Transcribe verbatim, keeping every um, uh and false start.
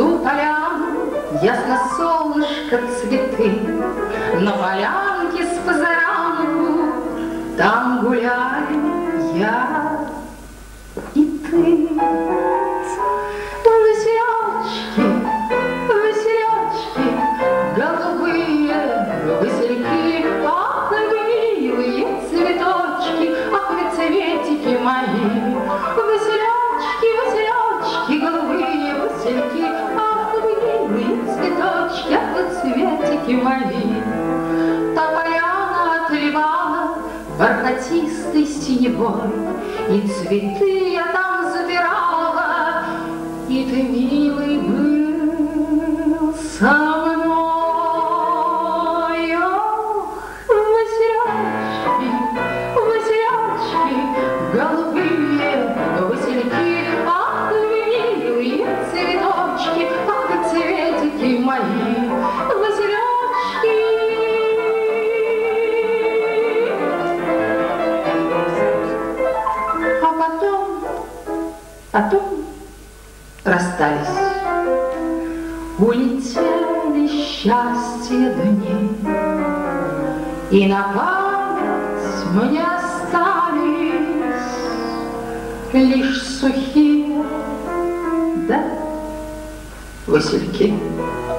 ту поляну, ясно солнышко, цветы, на полянке с позаранку там гуляем я и ты. Василечки, василечки, голубые васильки, ах, вы милые цветочки, ах, вы цветики мои. Василечки, василечки, голубые васильки, ах, вы милые цветочки, ах, вы цветики мои. Та поляна отливала бархатистой синевой, и цветы я там забирала, и ты, милый, был со мной. Ох, василечки, василечки, голубые васильки, ах, вы милые цветочки, ах, вы цветики мои, василечки. А потом, потом расстались, улетели счастье дни, и на память мне остались лишь сухие, да, васильки.